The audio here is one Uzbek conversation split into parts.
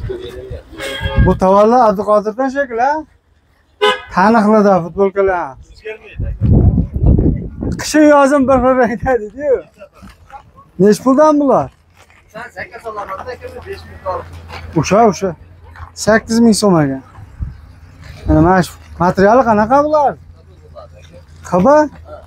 Bu tavalla Abduqodirdan shekilli. Taniqli futbolkalar. Qishi yozim bir xil rangda dedi-yu. Nech puldan bular? Sen 8 so'mdan 5 ming O'sha 8 ming so'm ekan. Mana shu materiali qanaqa bular? Qaba?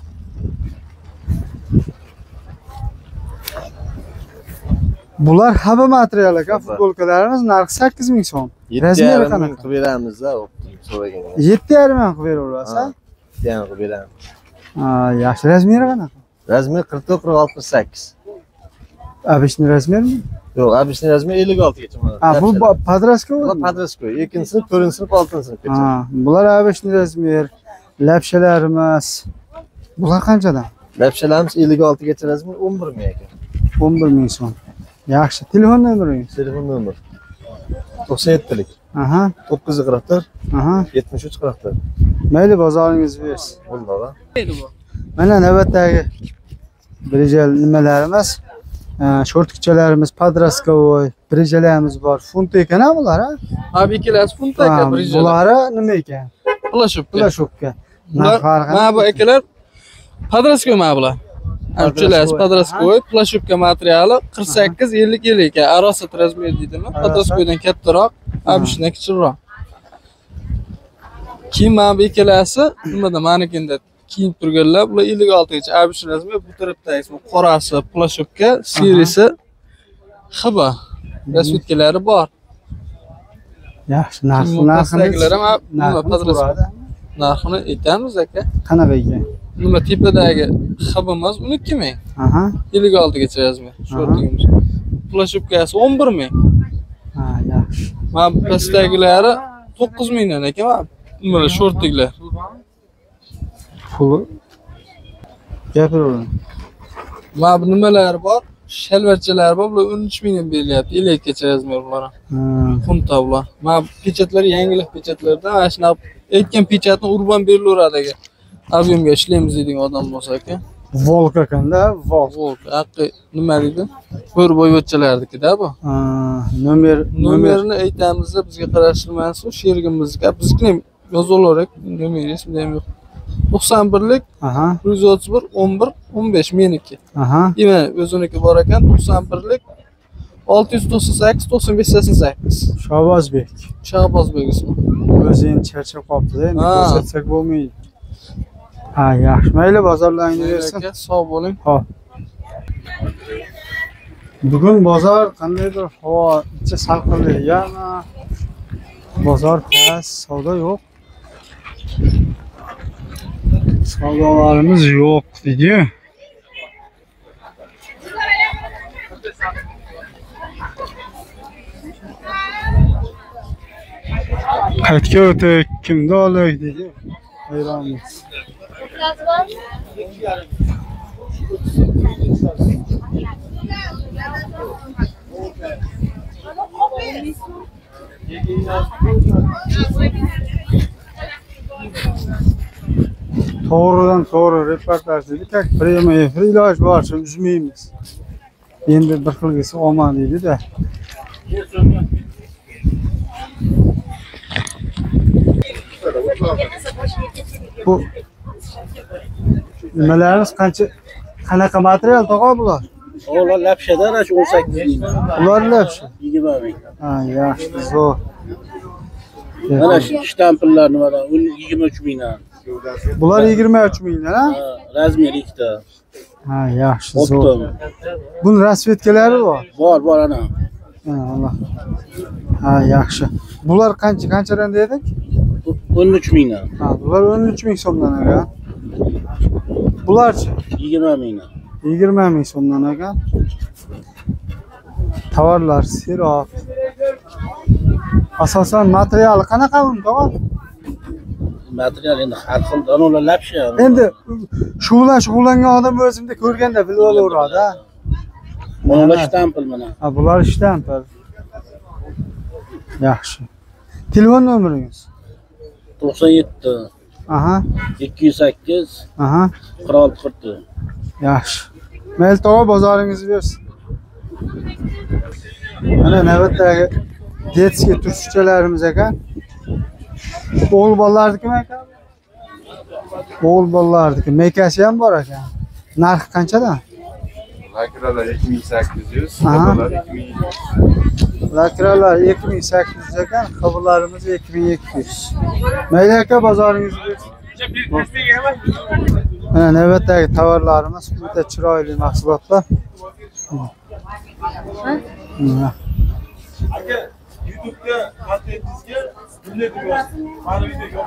Bular haba materiali ekan, futbolkalarimiz narxi 8 ming so'm. Razmeri qanaqa? Qilib beramiz-da, so'ragan. 7,5 ming qilib beraverasiz? 7,5 qilib beramiz. Ha, yaxshi. Razmeri qanaqa? Razmer 44 46 48. Abishni razmermi? Yo'q, abishni razmer 56 gacha mana. Ha, bu podroska bu bo'ladi. podroska. 2-sinf, 4-sinf, 6-sinf gacha. Ha, bular abishni razmer, lapshalarimiz. Bular qanchadan? Lapshalarimiz 56 gacha razmer 11 ming ekan. 11 ming so'm. Yaxshi. Telefon nomeringiz? Telefon nomer 97lik. Aha. 944 Aha. 73 44. Mayli, bozoringiz bersin. Bo'ldi. Mana navbatdagi brijal nimalarimiz? Shortkichalarimiz, podroskovoy, brijalarimiz bor. Funt ekan bular, ha? Abi ikkalasi funt ekan brijalar. Bular nima ekan? Plashopka. Mana bu akalar podroskovoy mana bular. Uchalasi podroskovoy, plashopka materiali 48-50 yil ekan. Arosat razmer deydimi? Podroskovoydan kattaroq, abishdan kichikroq. Keyin mana bu ikkalasi nimada manikinda kiyib turganlar, bular 56 gacha abish razmer, bu tarafdagi qorasi plashopka, serisi xiba. Rasvetkalari bor. Yaxshi, narxini aytamiz aka. Qanaqa ekan? Nima tepadagi xibimiz 12 ming. Aha. 56 gacha razmer. Shortigimiz. Plashopkasi 11 ming. Ha, yaxshi. Mana pastdagilari 9 mingdan ekan. Mana shortiglar. Pul gapiravering. Mana bu nimalar bor? Shalvarchalar bor, bular 13 mingdan berilyapti. 50 gacha razmer bular. Funta bular. Mana pechatlar yangilik pechatlardan, mana shuna aytgan pechatni urban berilaveradi aka. Aviomga ishlaymiz deydigan odam bo'lsa aka. Volk ekanda, Volk. Haqqi nima deydi? Bo'rboyvachchalardiki-da bu. Nomerini aytamiz, bizga qarashilmasin, sherigimizga. Bizga yozaversak, nomeri ismida ham yo'q. 91lik 131 11 15 meniki. Demak, o'ziniki bor ekan 91lik 698 95 88. Shahbozbek ismi. O'zing charchab qolibdi-da, endi ko'rsatsak bo'lmaydi. Ha, yaxshi. Mayli, bozorlaringizni bersin. Sog' bo'ling. Xo'p. Bugun bozor qandaydir havo ichi salqinli, yana bozor past, savdo yo'q. Savdolarimiz yo'q dedi. Qaytga o'tib, kimda olik dedi. Hayronmiz. To'g'ridan to'g'ri reportaj dedik, premya iloj boricha uzmaymiz. Endi bir xilgisi omon deydi-da. Bu nimalarimiz qanaqa material tog'a bular? Ular lapshadan 18 ming. Ular lapsha 20 ming. Ha, yaxshi, zo'r. Mana shu shtampillar nimadan? 23 mingdan. Bular 23 mingdan, ha? Razmer ikkita. Ha, yaxshi, zo'r. Buni rasvetkalari bor? Bor ana. Allah. Ha, yaxshi. Bular qanchadan dedik? 13 mingdan. Ha, bular 13 ming so'mdan ekan. Bularchi? 20 mingdan. 20 ming so'mdan ekan. Tovarlar seroq. Asosan materiali qanaqa buni, tog'a? Material endi har xil, ular lapsha. Endi shu bilan shug'ullangan odam o'zimda ko'rganda bilib olaveradi. Bular shtampil mana. Ha, bular shtampil. Yaxshi. Telefon nomeringiz? 97 208 46 44. Yaxshi. Mayli, tog'a, bozoringizni bersin. Mana navbatdagi Detskiy turshukchalarimiz ekan. O'g'il bolalarnikimi ekan? O'g'il bolalarniki. Mekasi ham bor ekan. Narxi qanchadan? Lakralar 2800, Aha. kabalar 2700. Lakralar 2800 ekan, qabularimiz 2200. Mayli aka, bozoringizni bersin. Mana navbatdagi tovarlarimiz juda chiroyli mahsulotlar. Mana. Aka, YouTube'da kontentingizga bunday deb yozing. Mana videoga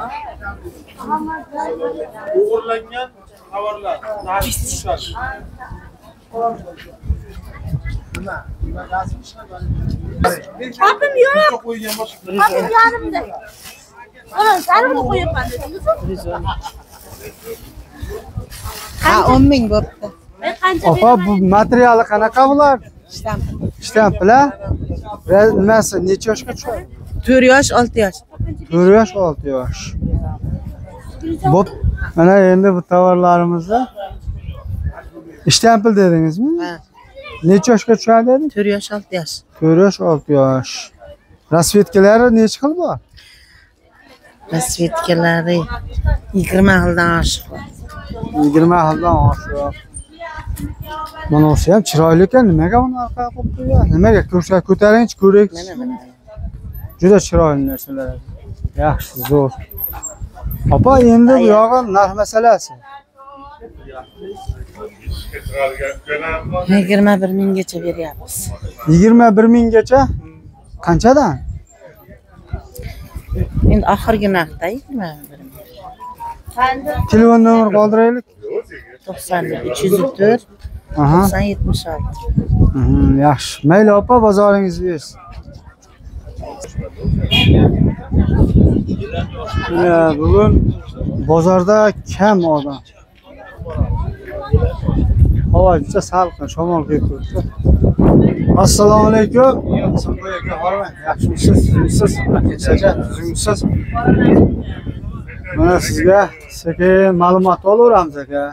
o'g'irlangan tovarlar, narxlar. Kapım yok. Kapım yanımda. Ulan sarımı koyup ben dedim. Ha 10 ming bo'pti. Opa, bu materiali qanaqa bular? Shtamplar. Nimasi, necha yoshga tushadi? 4 yosh, 6 yosh. 4 yosh, 6 yosh. Bo'p. Mana endi bu tovarlarimizni ishtampil dedingizmi? Ha. Necha yoshga tushadi dedingiz? 4 yosh, 6 yosh. 4 yosh, 6 yosh. Rasvetkalari necha xil bor? Rasvetkalari 20 xildan oshiq bor. 20 xildan oshiq. Mana o'sha ham chiroyli ekan. Nimaga buni orqaga qo'yib qo'ygan? Nimaga ko'taringchi, ko'raylik. Mana. Juda chiroyli narsalar. Yaxshi, zo'r. Opa, endi bu yog'i narx masalasi. 21 minggacha beryapmiz. 21 minggacha qanchadan? Endi oxirgi narxda 21 ming. Telefon nomeri qoldiraylik. 90 304 Aha. 90 76. Yaxshi. Mayli opa, bozoringizni bersin. Bugun bozorda kam odam. Havo juda salqin, shamol kelib turibdi. Assalomu alaykum. Sanboy aka, hormang. Yaxshimisiz? Tuzimsiz? Tuzimsiz? Mana sizga sekin ma'lumot olaveramiz aka.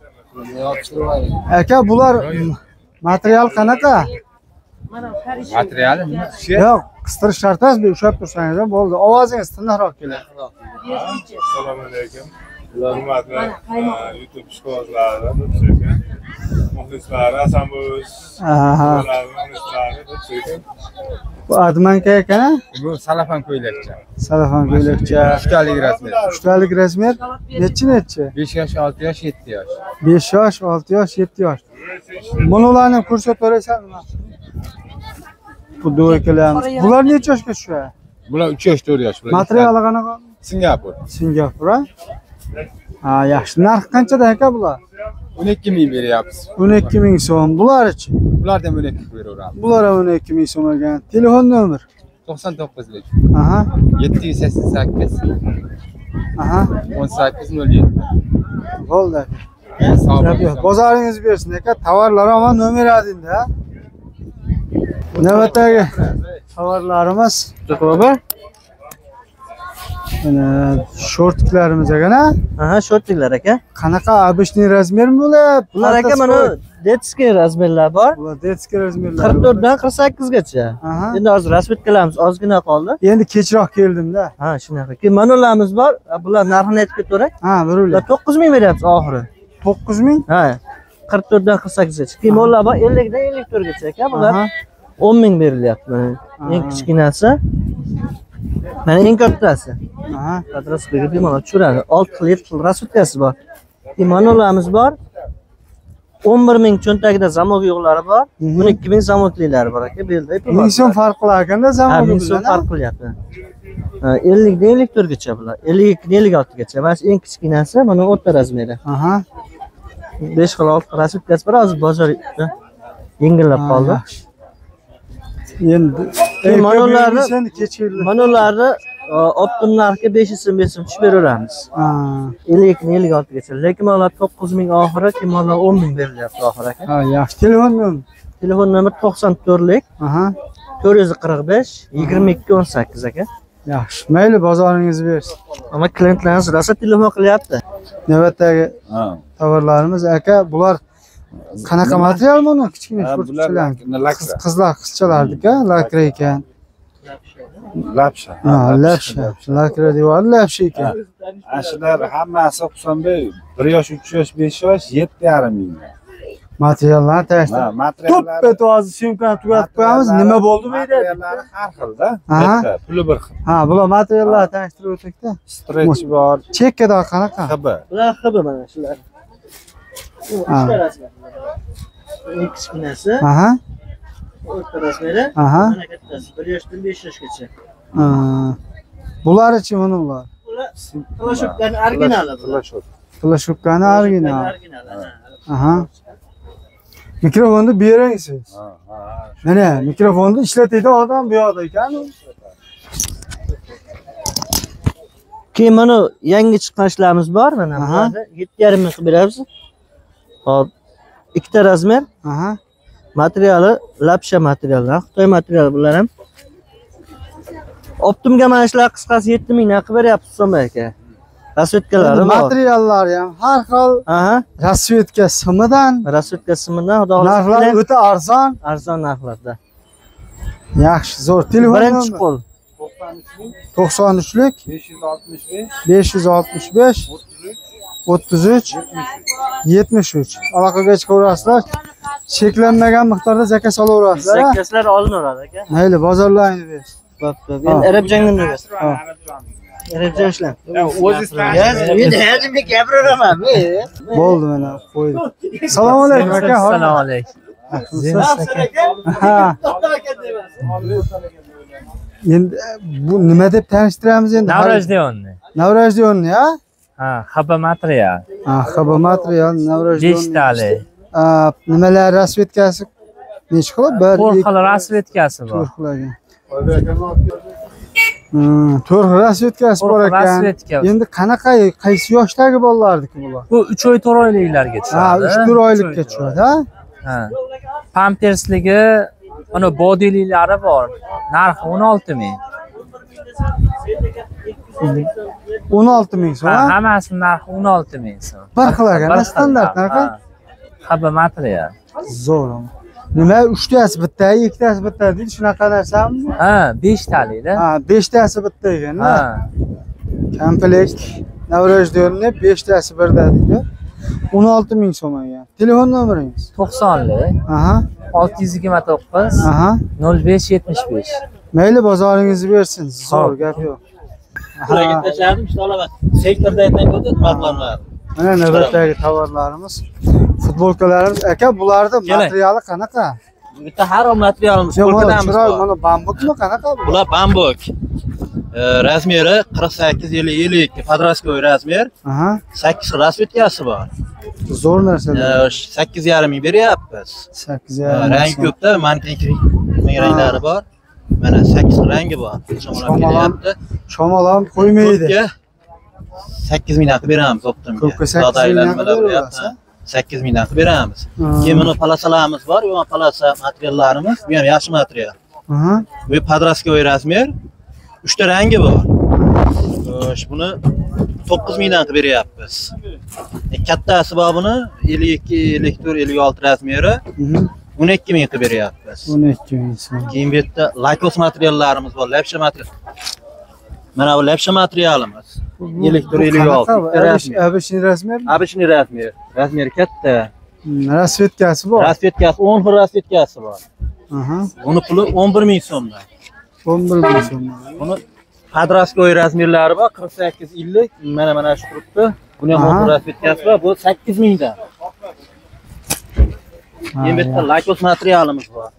Aka, bular material qanaqa? Materiali Yo'q, qistirish shart emas, ushlab tursangiz ham bo'ldi. Ovozingiz tiniqroq keladi. Assalomu alaykum. Hurmatli YouTube ishqibozlari, muxlislari, Hasanbo'z, Aha. muxlislari, Bu Admanka ekan, bu salafan ko'ylakcha. salafan ko'ylakcha. 3 talik rasmi. 3 talik razmer necha? 5 yosh, 6 yosh, 7 yosh. 5 yosh, 6 yosh, 7 yosh. Bularni ko'rsatib berasizmi? Bu do'kalarimiz. Bular necha yoshga tushadi? Bular 3 yosh, 4 yosh. Materiali qanaqa? Singapur. Singapur. Ha, yaxshi. Narx qanchadan aka bular? 12 ming beryapmiz. 12 ming so'm. Bular-chi? Bulardan 12 beraveramiz. Bular 12 ming so'm ekan. Telefon nomer? 99lik. Aha. 788 Aha. 1807. Bo'ldi. Sog' Yo'q, yo'q. Bozoringiz bersin aka. Tovarlar ham nomer yozingda. Navbatdagi tovarlarimiz baba. Mana shortiklarimiz ekan-a? Aha, shortiklar aka. Qanaqa обычный razmermi bular? Bular aka mana detskiy razmerlar bor. Bular detskiy razmerlar. 44 dan 48 gacha. Aha. Endi hozir rasvetkalarimiz ozgina qoldi. Endi kechroq keldim-da. Ha, shunaqa. Keyin manuallarimiz bor. Bular narxini aytib ketaveray. Ha, Bular 9 ming beryapmiz oxiri. 9 ming? Ha. 44 dan 48 gacha. Keyin mollar bor 50 dan 54 gacha aka. Bular Aha. 10 ming berilyapti. Eng kichkinasi. Mana eng kattasi. Aha. Rasvetkaga bemalol tushiradi. 6 xil, 7 xil rasvetkasi bor. Keyin manuallarimiz bor. 11 ming cho'ntagida zamok yo'qlari bor. 12 ming zamoklilari bor aka. Belda. 1000 so'm farq qilar ekanda zamon 1000 so'm farq qilyapti. 50 dan 54 gacha bular. 52 dan 56 gacha. Mana eng kichkinasi mana o'rta razmeri. Aha. 5 xil 6 rasvetkasi bor. Hozir bozorda yengillab qoldi. Endi manuallarni kechirdi. manuallarni optim narxga 500 so'm tushib beraveramiz. Ha. 52 dan 56 gacha. Lekin mana 9 ming oxiri, keyin mana 10 ming berilyapti oxiri aka. Ha, yaxshi. Telefon nomer? Telefon nomer 94lik Aha. 445 22 18 aka. Yaxshi. Mayli, bozoringizni bersin. Ama klientlarimiz rosa telefon qilyapti. Navbatdagi tovarlarimiz aka, bular qanaqa material buni? Kichkina shortchilar. Qizlar, qizchalarniki, lakra ekan. Lapsha. Ha, lapsha. Lakra devor lapsha ekan. Ashular hammasi Husanbey 1 yosh, 3 yosh, 5 yosh 7,5 ming. Materiallar tashdi. Materiallar To'ppa to'g'ri syomkani tugatib qo'yamiz. Nima bo'ldi bu yerda? Materiallari har xilda. Aha. Bitta, puli bir xil. Ha, bular materiallarni tanishtirib o'tdik-da. Stretch bor, Chekkalar qanaqa? hibi. Bular hibi mana shular. Ha. Eng kichkinasi, Aha. o'rta razmeri, Aha. mana kattasi 1 yoshdan 5 yoshgacha. Ha. Bular-chi mana bular. Bular Flashoklarning originali bular. Flashokani original. Originali. Aha. Mikrofonni bering siz. Mana mikrofonni ishlatadigan odam bu yoqda ekan. Keyin mana yangi chiqqan ishlarimiz bor mana. Aha. Bularni 7,5 ming qilib beramiz. Hop. Ikkita razmer, Aha. materiali lapsha materiallar, Xitoy materiali bular ham. Optimga mana shular qisqasi 7 mingdan qilib beryapsiz Husanbey aka. Rasvetkalari bor. Materiallari ham har xil. Aha. Rasvetka simidan. Rasvetka simidan xudo xohlasa Narxlar o'ta arzon. arzon narxlarda. Yaxshi, zo'r. Telefon Birinchi qo'l 93lik 565 565 33 73. Aloqaga chiqaverasizlar. Cheklanmagan miqdorda zakaz olaverasizlar. zakazlar olinaveradi aka. Mayli, bozorlaringni bersin. Bo'pti. Endi Arabjonga nima bersin? Arabjon ishlar. Hozir gapiraman. Bo'ldi mana qo'ydim. Assalomu alaykum aka. Assalomu alaykum. Ha. Endi bu nima deb tanishtiramiz endi? Navro'jdionni. Navro'jdionni, ha? Ha, xaba material. Ha, xaba material Navro'jdionni. 5 tali. Nimalar rasvetkasi necha xil? 1 4 xil rasvetkasi bor. 4 xil ekan. 4 xil rasvetkasi bor ekan. Rasvetka. Endi qanaqa, qaysi yoshdagi bolalarniki bular? Bu 3 oy 4 oyliklarga tushadi. Ha, 3-4 oylikka tushadi, ha? Ha. Pampersligi, ana bodiliklari bor. Narxi 16 ming. 16 ming so'm. Ha, hammasi narxi 16 ming so'm. Bir xil ekan, standart narxi. Xaba material. Zo'r. Nima, 3 tasi bitta, 2 tasi bitta deydi, shunaqa narsami? Ha, 5 talida. Ha, 5 tasi bitta ekan-da. Ha. Komplekt Navro'jdionni 5 tasi birda deydi. 16 ming so'm ekan. Telefon nomeringiz? 90lik. Aha. 629 Aha. 0575. Mayli, bozoringizni bersin. Zo'r gap yo'q. Ularga tashladim, ishni olaman. Sektorda aytmaydi, maqomlar. Mana navbatdagi tovarlarimiz, futbolkalarimiz. Aka, bularning materiali qanaqa? Bitta har xil materialimiz qo'lqadamiz bor. Mana bambukmi, qanaqa bu? Bular bambuk. Razmeri 48-50 podroskoy razmer. Aha. 8 rasvetkasi bor. Zo'r narsalar. 8,5 ming beryapmiz. 8,5. Rangi ko'pda, mantik ranglari bor. Mana 8 rangi bor. Shamol ham qo'ymaydi. 8 mingdan qilib beramiz optimga. Ko'pga 8 mingdan qilib beramiz. 8 mingdan qilib beramiz. Keyin buni palasalarimiz bor, bu palasa materiallarimiz, bu ham yaxshi material. Aha. Bu podroskoy razmer. 3 ta rangi bor. Buni 9 mingdan qilib beryapmiz. Kattasi bor buni 52, 54, 56 razmeri. 12 ming qilib beryapmiz. 12 ming so'm. Keyin bu yerda lakos materiallarimiz bor, lapsha material. Mana bu lapsha materialimiz. 54, 56. Abishni razmer? Abishni razmer. Razmeri katta. Rasvetkasi bor. Rasvetkasi 10 xil rasvetkasi bor. Aha. Buni puli 11 ming so'mdan. 11 ming so'm. Buni podroskoy razmerlari bor, 48, 50. Mana shu turibdi. Buni ham 10 xil rasvetkasi bor, bu 8 mingdan. Keyin bitta lakos materialimiz bor.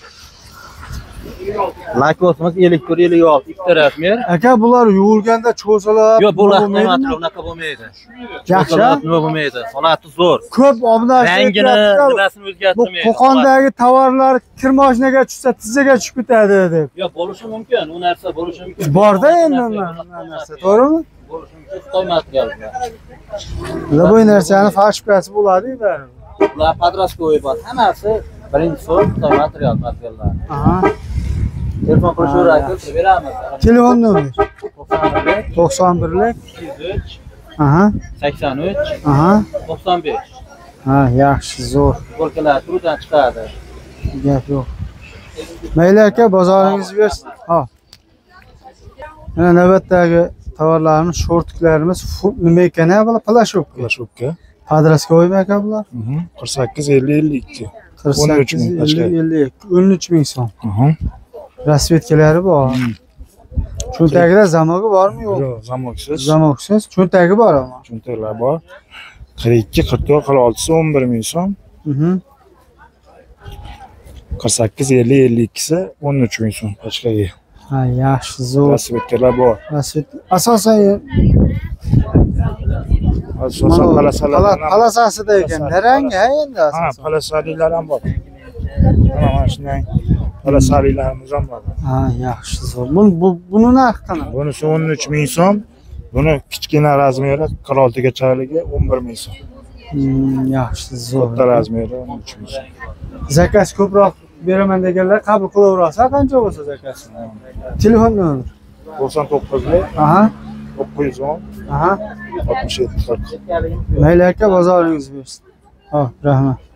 Lakosimiz 54, 56 ikkita razmer. Aka, bular yuvilganda cho'zilib. Yo'q, bu material unaqa bo'lmaydi. Yaxshi. Nima bo'lmaydi? Holati zo'r. Ko'p obuna rangini, nimasini o'zgartirmaydi. Bu Qo'qondagi tovarlar kir mashinaga tushsa, tizzaga tushib ketadi deb. Yo'q, bo'lishi mumkin. U narsa bo'lishi mumkin. Borda endi narsa, to'g'rimi? Bo'lishi mumkin. Xitoy materiali. Bu narsani fashkasi bo'ladi baribir. Ular podroskoy bor. Hammasi birinchi sort Xitoy materiallar. Aha. Telefon qilib beramiz. Telefon nomeri 91 203. Aha. 83. Aha. 95. Ha, yaxshi, zo'r. Bo'lkalar turdan chiqadi. Gap yo'q. Mayli aka, bozoringizni bersin. Ha. Mana navbatdagi tovarlarimiz, shortiklarimiz nima ekan ha bular? Plashovka. Plashovka. Podroskovoymi aka bular? 48-50-52. 48-50-52. 13 ming so'm. Rasvetkalari bor. Hmm. Cho'ntagida zamogi bormi yo'q? Yo'q, zamoksiz. Zamoksiz. Cho'ntagi bor ama. Cho'ntaklar bor. 42-44-46 11 ming so'm. 48-50-52si 13 ming so'm pachkaga. Ha, yaxshi, zo'r. Rasvetkalar bor. Rasvet. Asosan palasasida ekan. Rangi ha endi Ha, asosan. palasalilar ham bor. Mana shunday palasalilarimiz ham bor. Ha, yaxshi, zo'r. Buni narxi qanaqa? Bunisi 13 ming so'm. Buni kichkina razmeri 46 gachaligi 11 ming so'm. Yaxshi, zo'r. Katta razmeri 13 ming so'm. Zakaz ko'proq beraman deganlar qabul qilaverasa qancha bo'lsa zakaz? Telefon nomeri 99 Aha. 910 Aha. 67 40. Mayli aka, bozoringiz bersin. Xo'p, rahmat.